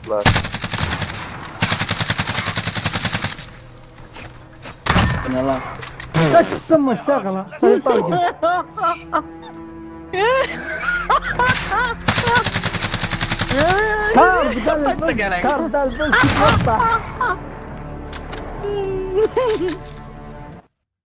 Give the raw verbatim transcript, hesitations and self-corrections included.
لا يلا ايش تسمى الشغله؟ هي طلقه كار بدل البنك كار بدل البنك